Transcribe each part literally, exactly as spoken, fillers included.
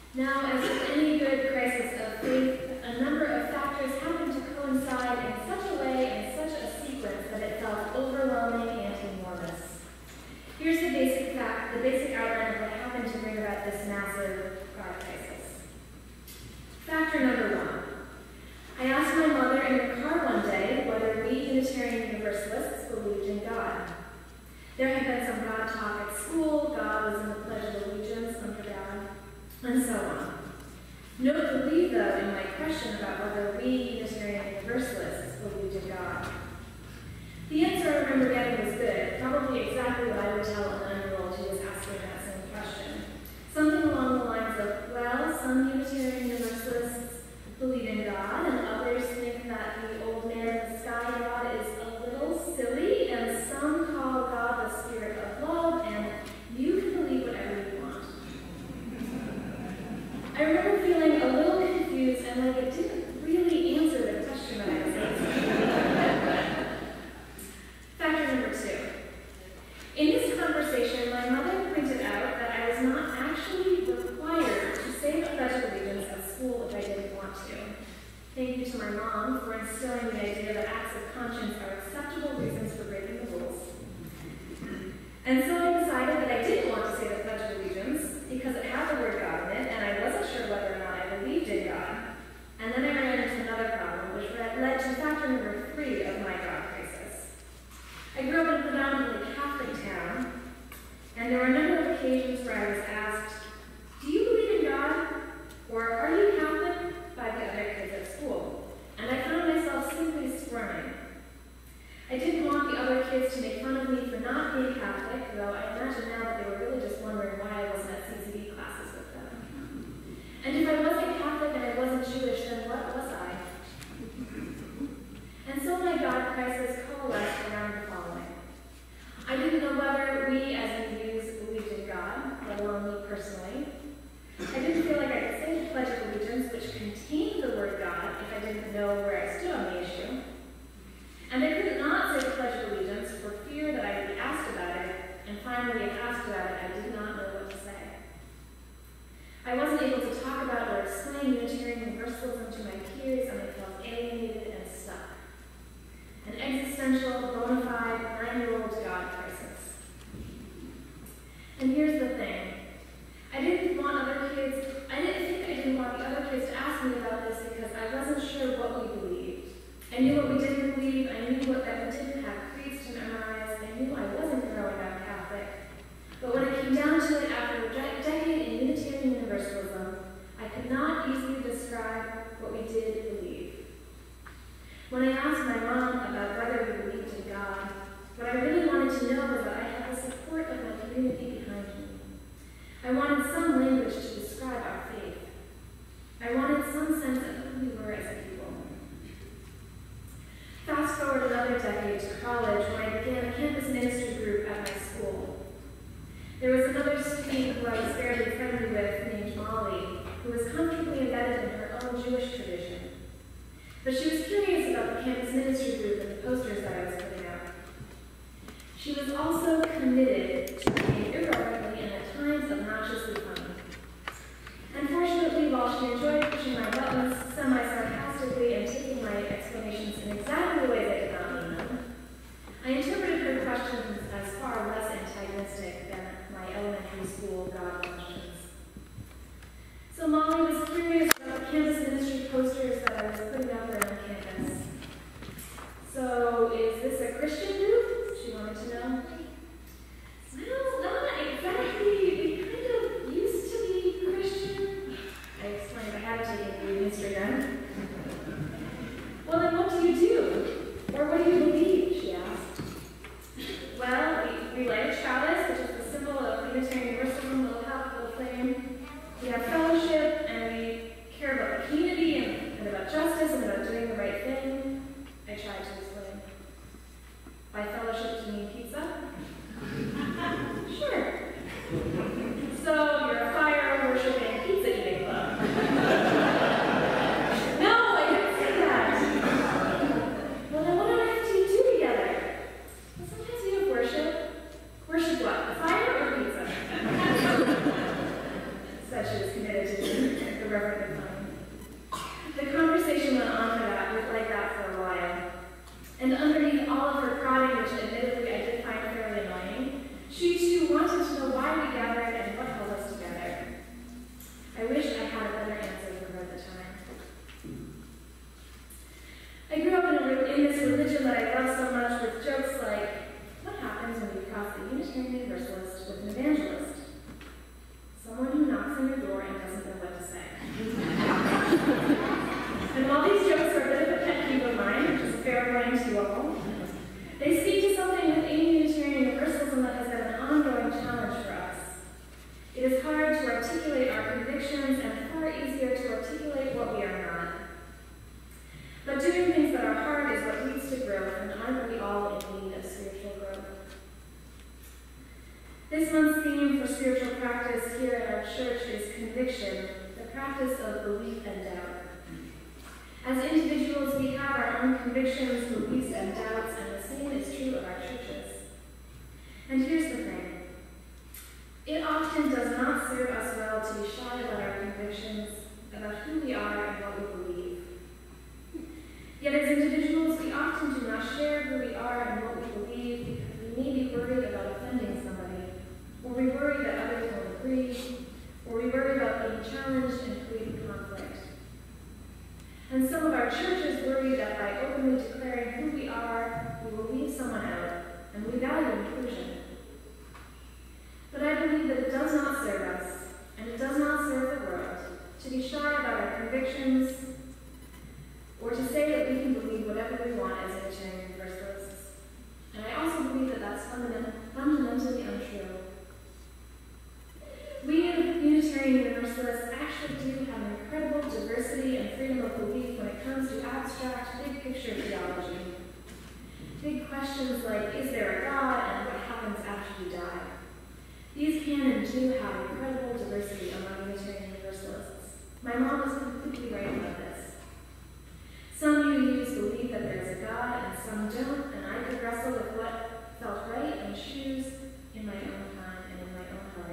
Now, as with any good crisis of faith, a number of factors happened to coincide in such a way, in such a sequence, that it felt overwhelming and enormous. Here's the basic fact, the basic outline of what happened to bring about this massive God crisis. Factor number one. I asked my mother in the car one day whether we Unitarian Universalists believed in God. There had been some God talk at school, God was in the Pledge of Allegiance under God, and so on. Note the lead, though, in my question about whether we Unitarian Universalists believed in God. The answer I remember getting was good, probably exactly what I would tell an nine-year-old who was asking that same question. Something along the lines of, well, some Unitarian Universalists believe in God, and others think that the old man in the sky God is a little silly, and some call God the spirit of love, and you can believe whatever you want. I remember feeling a little confused and like it didn't really answer the question that I was asking. Factor number two. In this conversation, my mother pointed out that I was not actually required to say the Pledge of Allegiance at school if I didn't want to. Thank you to my mom for instilling the idea that acts of conscience are acceptable reasons for breaking the rules. And so I decided that I didn't want to say the Pledge of Allegiance because it had the word God in it, and I wasn't sure whether or not I believed in God. And then I ran into another problem, which led to factor number three of my God crisis. I grew up in a predominantly Catholic town, and there were a number of occasions where I was asked, do you believe in God? Or are you Catholic? By the other kids at school. And I found myself simply squirming. I didn't want the other kids to make fun of me for not being Catholic, though I imagine now that they were really just wondering why I wasn't at C C D classes with them. And if I wasn't Catholic and I wasn't Jewish, then what was I? And so my God crisis coalesced around the following. I didn't know whether we as individuals believed in God, let alone me personally. I didn't feel like I could say the Pledge of Allegiance, which contained the word God, if I didn't know where I stood on the issue. And I could not say the Pledge of Allegiance for fear that I would be asked about it, and finally, if asked about it, I did not know what to say. I wasn't able to talk about or explain Unitarian Universalism to my peers, and I felt alienated and stuck. An existential, bona fide, nine-year-old God crisis. And here's the thing. I didn't want other kids, I didn't think I didn't want the other kids to ask me about this because I wasn't sure what we believed. I knew what we didn't believe, I knew what that we didn't have creeds to memorize, I knew I wasn't growing up Catholic. But when it came down to it, after a de decade in Unitarian Universalism, I could not easily describe what we did believe. When I asked my mom about whether we believed in God, what I really wanted to know was that I had the support of my community behind me. I wanted some language to describe our faith. I wanted some sense of who we were as a people. Fast forward another decade to college when I began a campus ministry group at my school. There was another student who I was fairly friendly with named Molly, who was comfortably embedded in her own Jewish tradition. But she was curious about the campus ministry group and the posters that I was putting out. She was also committed to being irreverently and at times obnoxiously funny. Unfortunately, while she enjoyed pushing my buttons semi-sarcastically and taking my explanations in exactly the ways I did not mean them, I interpreted her questions as far less antagonistic than my elementary school God questions. So Molly was curious about the campus ministry posters that I was putting up around campus. So, is this a Christian group? She wanted to know. Well, not exactly. We kind of used to be Christian. I explained I had taken the ministry then. Well, then what do you do? Or what do you believe? She asked. Well, we, we light a chalice, which is the symbol of Unitarian Universalism, little half, little flame. We have fellowship, and we care about the community and, and about justice and about doing the right thing. I tried to explain. By fellowship, do you mean pizza? Sure. So you're a fire worshiping pizza eating club. The conversation went on for that, with like that for a while. And underneath all of her prodding, which admittedly I did find fairly annoying, she too wanted to know why we gathered and what held us together. I wish I had a better answer for her at the time. I grew up in, a, in this religion that I love so much, with jokes like, what happens when you cross the Unitarian Universalist with an evangelist? Someone who knocks on your door and doesn't know what to say. And while these jokes are a bit of a pet peeve of mine, which is a fair warning to you all, they speak to something within Unitarian Universalism that has been an ongoing challenge for us. It is hard to articulate our convictions and far easier to articulate what we are not. But doing things that are hard is what leads to growth, and aren't we all in need of spiritual growth? This month's theme for spiritual practice here at our church is conviction, the practice of belief and doubt. As individuals, we have our own convictions, beliefs, and doubts, and the same is true of our churches. And here's the thing. It often does not serve us well to be shy about our convictions, about who we are and what we believe. Yet as individuals, we often do not share who we are and what we believe because we may be worried about offending somebody, or we worry that others won't agree, or we worry about being challenged and creating conflict. And some of our churches worry that by openly declaring who we are, we will leave someone out, and we value inclusion. But I believe that it does not serve us, and it does not serve the world, to be shy about our convictions, or to say that we can believe whatever we want as Unitarian Universalists. And I also believe that that's fundament fundamentally untrue. We Unitarian Universalists actually do have an incredible diversity and freedom of belief when it comes to abstract, big-picture theology. Big questions like, is there a God, and what happens after you die? These can and do have incredible diversity among Unitarian Universalists. My mom was completely right about this. Some U Us believe that there is a God, and some don't, and I could wrestle with what felt right and choose in my own time and in my own heart.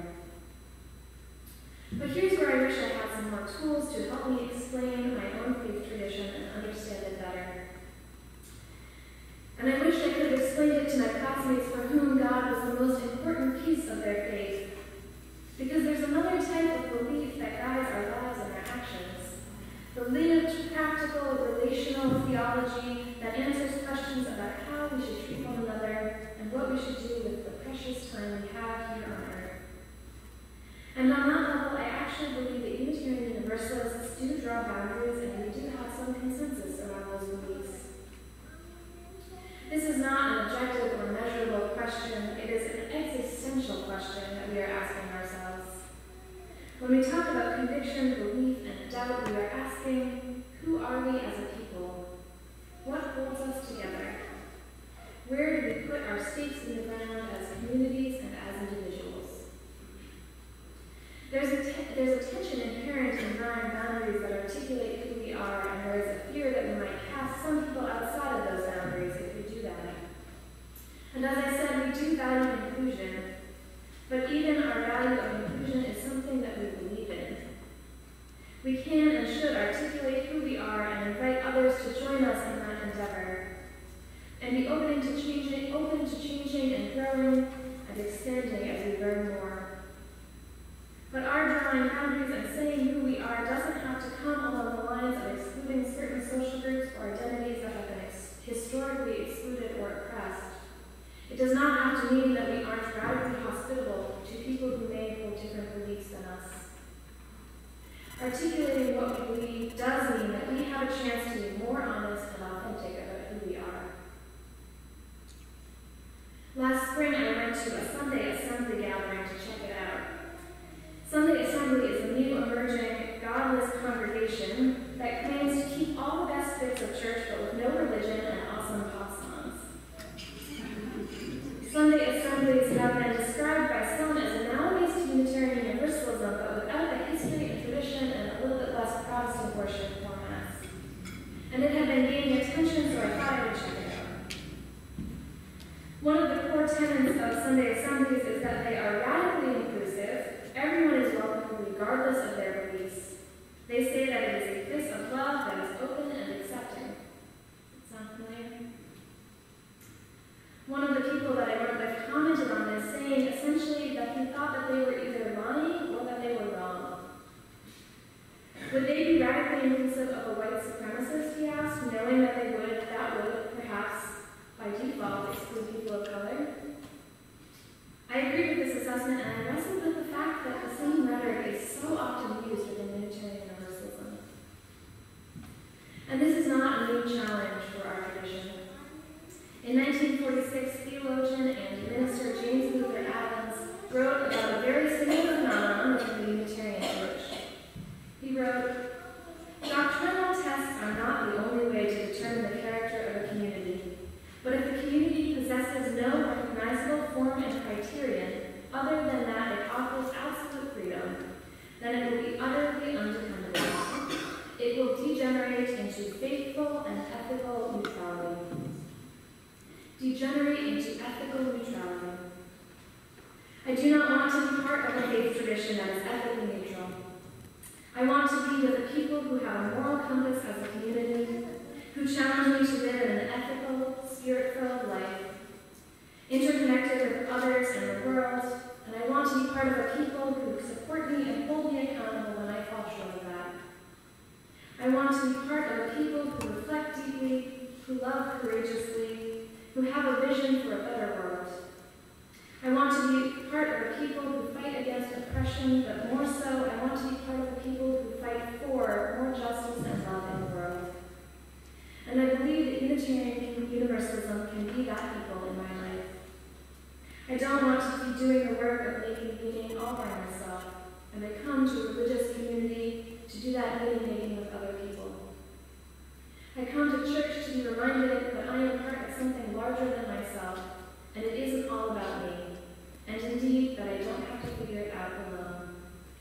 But here's where I wish I had some more tools to help me explain my own faith tradition and understand it better. And I wish I could have explained it to my classmates for whom God was the most important piece of their faith. Because there's another type of belief that guides our lives and our actions. The lived, practical, relational theology that answers questions about how we should treat one another and what we should do with the precious time we have here on earth. And on that level, I actually believe that Unitarian Universalists do draw boundaries, and we do have some consensus around those beliefs. This is not an objective or measurable question. It is an existential question that we are asking ourselves. When we talk about conviction, belief, and doubt, we are asking, who are we as a people? What holds us together? Where do we put our stakes in the ground as communities and as individuals? There's a, there's a tension inherent in drawing boundaries that articulate who we are, and there is a fear that we might cast some people outside of those boundaries if we do that. And as I said, we do value inclusion, but even our value of inclusion is something that we believe in. We can and should articulate who we are and invite others to join us in that endeavor, and be open to changing, open to changing and growing and extending as we learn more. But our drawing boundaries and saying who we are doesn't have to come along the lines of excluding certain social groups or identities that have been ex historically excluded or oppressed. It does not have to mean that we aren't radically hospitable to people who may hold different beliefs than us. Articulating what we believe does mean that we have a chance to be more honest and authentic about who we are. Last spring, I went to a Sunday Assembly gathering to check it out. Sunday Assembly is a new emerging, godless congregation that claims to keep all the best bits of church but with no religion and awesome pop songs. Sunday Assemblies have been described by some as analogous to Unitarian Universalism, but without the history and tradition and a little bit less Protestant worship formats. And it had been gaining attention, so I thought I would check it out. One of the core tenets of Sunday Assemblies is that they are radically inclusive. Everyone is welcome regardless of their beliefs. They say that it is a place of love that is open and accepting. Does it sound familiar? One of the people that I worked with commented on this, saying essentially that he thought that they were either lying or that they were wrong. Would they be radically inclusive of a white supremacist, he asked, knowing that they would, that would, perhaps, by default, exclude people of color? I agree with this assessment, and I wrestled with the fact that the same rhetoric is so often used within Unitarian Universalism. And this is not a new challenge for our tradition. In nineteen forty-six, theologian and minister James Luther Adams wrote about a very similar phenomenon within the Unitarian Church. He wrote, "Doctrinal tests are not the only way to determine the character of a community, but if the community possesses no recognizable form and criterion other than that it offers absolute freedom, then it will be utterly undependable. It will degenerate into faithful and ethical neutrality." Degenerate into ethical neutrality. I do not want to be part of a faith tradition that is ethically neutral. I want to be with a people who have a moral compass as a community, who challenge me to live in an ethical, spirit-filled life, interconnected with others and the world, and I want to be part of a people who support me and hold me accountable when I fall short of that. I want to be part of a people who reflect deeply, who love courageously, who have a vision for a better world. I want to be part of a people who fight against oppression, but more so, I want to be part of a people who fight for more justice and love in the world. And I believe that Unitarian Universalism can be that people in my life. I don't want to be doing the work of making meaning all by myself, and I come to a religious community to do that meaning making with other people. I come to church to be reminded that I am part of something larger than myself, and it isn't all about me, and indeed that I don't have to figure it out alone.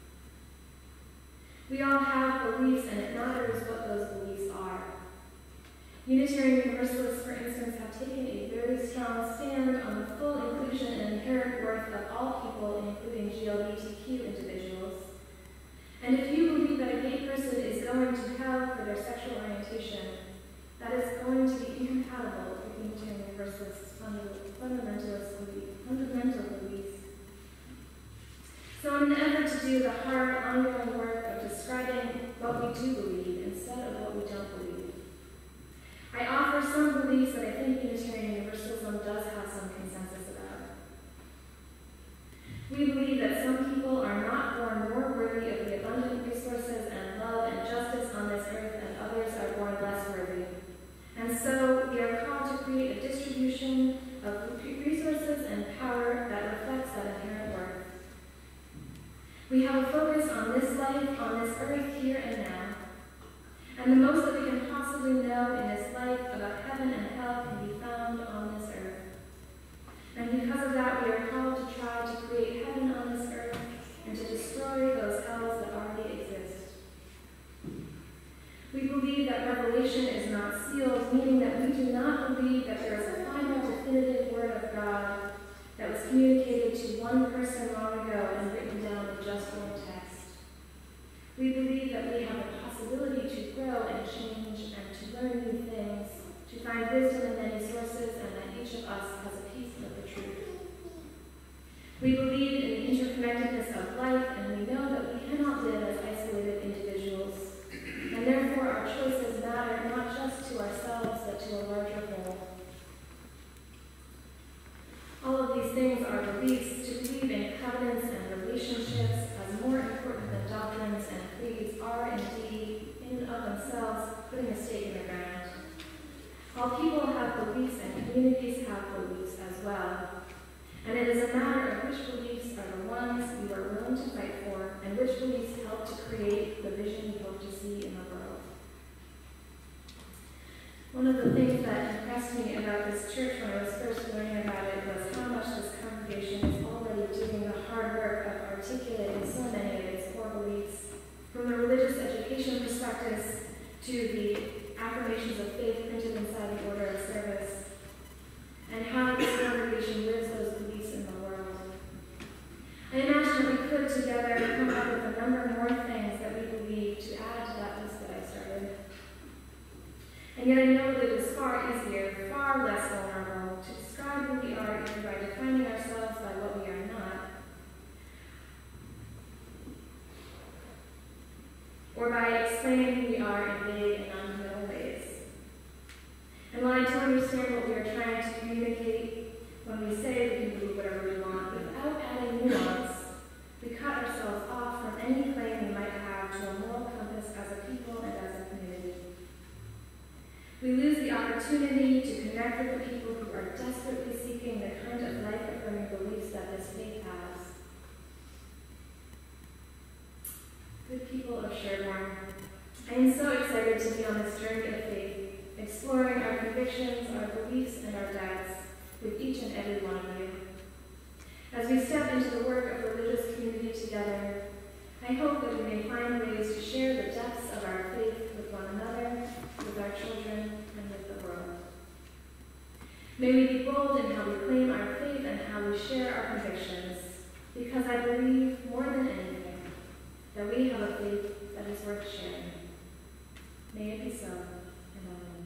We all have beliefs, and it matters what those beliefs are. Unitarian Universalists, for instance, have taken a very strong stand on the full inclusion and inherent worth of all people, including G L B T Q individuals. And if you believe that a gay person is going to hell for their sexual orientation, that is going to be incompatible with Unitarian Universalists' fundamentalist belief, fundamental beliefs. So in an effort to do the hard, ongoing work of describing what we do believe instead of what we don't believe, I offer some beliefs that I think Unitarian Universalism does have some consensus about. We believe that some people are not born more worthy of the abundant resources and love and justice on this earth, and others are born less worthy. And so we are called to create a distribution of resources and power that reflects that inherent worth. We have a focus on this life, on this earth, here and now. And the most that we can possibly know in this life about heaven and hell can be found on this earth. And because of that, we are called to try to create heaven on this earth and to destroy those hells that already exist. We believe that revelation is not sealed, meaning that we do not believe that there is a final, definitive word of God that was communicated to one person long ago and written down in just one text. We believe that we have the possibility to grow and change and to learn new things, to find wisdom in many sources, and that each of us has a piece of the truth. We believe in the interconnectedness of life, and we know that we cannot live as isolated individuals. And therefore, our choices matter not just to ourselves, but to a larger whole. All of these things are beliefs. To believe in covenants and relationships as more important than doctrines and creeds are indeed, in and of themselves, putting a stake in the ground. All people have beliefs and communities have beliefs as well. And it is a matter of which beliefs are the ones we are willing to fight for, and which beliefs help to create the vision we hope to see in the world. One of the things that impressed me about this church when I was first learning about it was how much this congregation is already doing the hard work of articulating so many of its core beliefs, from the religious education prospectus to the affirmations of faith printed inside the order of service, and how this congregation lives those beliefs in the world. I imagine that we could together come up with a number more things that we believe to add far less vulnerable to describe who we are either by defining ourselves by what we are not, or by explaining who we are in vague and non-committal ways. And while I do understand what we are trying to communicate when we say we can believe whatever we want, without adding nuance, we cut ourselves off from any claim we might have to a moral compass as a people and as a community. We lose the opportunity to connect with the people who are desperately seeking the kind of life-affirming beliefs that this faith has. Good people of Sherborne, I am so excited to be on this journey of faith, exploring our convictions, our beliefs, and our doubts with each and every one of you. As we step into the work of religious community together, I hope that we may find ways to share the depths of our faith with one another, with our children, and with the world. May we be bold in how we claim our faith and how we share our convictions, because I believe more than anything that we have a faith that is worth sharing. May it be so, and amen.